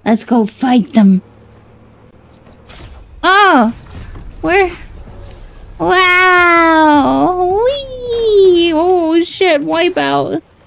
Let's go fight them. Oh! Where? Wow! Whee! Oh shit, wipeout.